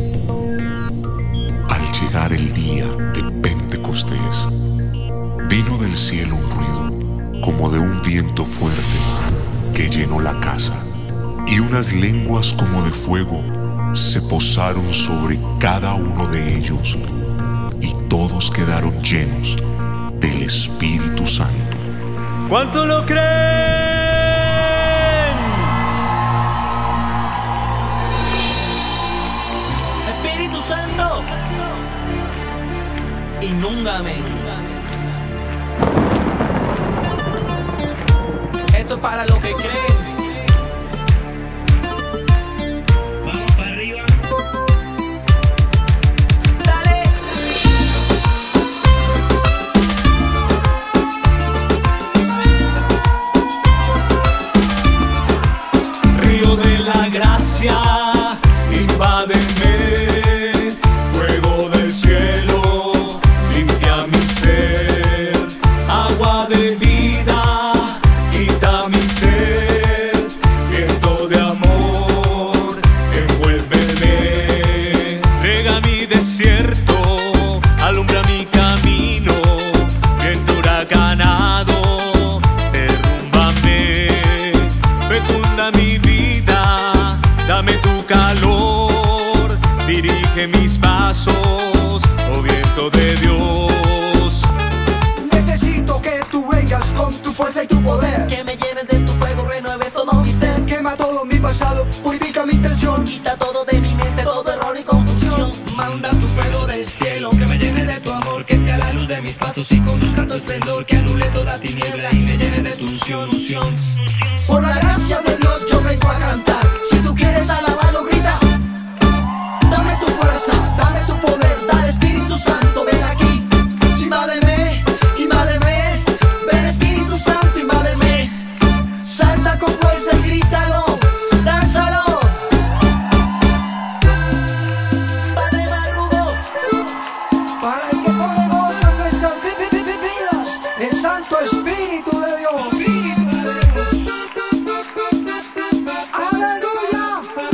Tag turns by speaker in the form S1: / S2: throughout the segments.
S1: Al llegar el día de Pentecostés, vino del cielo un ruido como de un viento fuerte que llenó la casa, y unas lenguas como de fuego se posaron sobre cada uno de ellos, y todos quedaron llenos del Espíritu Santo.
S2: ¿Cuánto lo creen?
S3: Espíritu Santo, inúndame. Esto es para los que creen.
S4: Vamos para arriba.
S3: Dale. Río de la gracia, invádeme. Fuego del cielo, limpia mi ser. Agua de vida, quita mi sed. Viento de amor, envuélveme. Rega mi desierto, alumbra mi camino. Viento huracanado, derrúmbame. Fecunda mi vida, dame tu calor. Dirige mis pasos, oh viento de Dios.
S5: Necesito que tú vengas con tu fuerza y tu poder.
S3: Que me llenes de tu fuego, renueves todo mi ser.
S5: Quema todo mi pasado, purifica mi intención.
S3: Quita todo de mi mente, todo error y confusión.
S4: Manda tu fuego del cielo, que me llene de tu amor, que sea la luz de mis pasos y conduzca tu esplendor, que anule toda tiniebla y me llene de tu unción, unción.
S5: Por la gracia de Dios yo vengo a cantar. Si tú quieres alabarlo, grita. Dame tu fuerza, dame tu poder, dale Espíritu Santo, ven aquí. Invádeme, invádeme, ven Espíritu Santo, invádeme. Salta con fuerza y grítalo, dánzalo.
S3: Padre Marugo,
S5: Para el que pone gozo en nuestras vidas, el Santo Espíritu de Dios. Aleluya.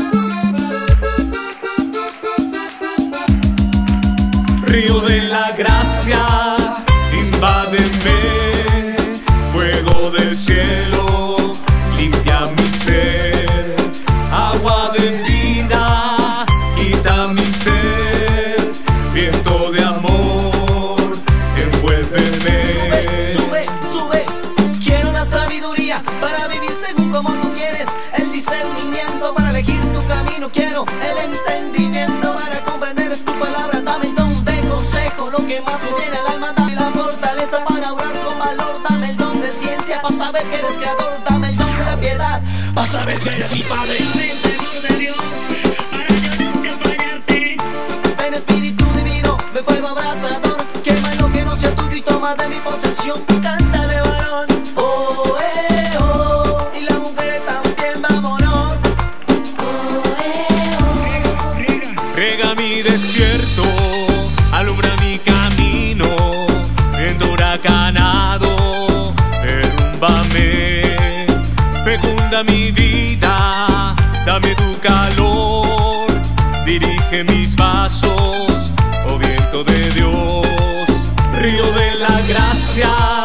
S3: río de la gracia, invádeme. Fuego del cielo, limpia mi ser. Agua de vida, quita mi sed. Viento de amor, envuélveme. Sube, sube, quiero la sabiduría para vivir según como tú quieres. El discernimiento para elegir tu camino. Quiero el entendimiento para comprender tu palabra. Dame el don de consejo, lo que más me llena el alma. Dame la fortaleza para orar con valor. Dame el don de ciencia para saber que eres creador. Dame el don de piedad para saber que eres mi padre.
S4: Temor de Dios, para yo nunca fallarte.
S3: Ven Espíritu divino, ven fuego abrasador. Quema lo que no sea tuyo y toma de mi posesión. Cántale varón, oh, oh. Y las mujeres también, vámonos. Riega mi desierto, alumbra mi camino. Viento huracanado, derrúmbame. Fecunda mi vida, dame tu calor. Dirige mis pasos, oh viento de Dios. Río de la gracia,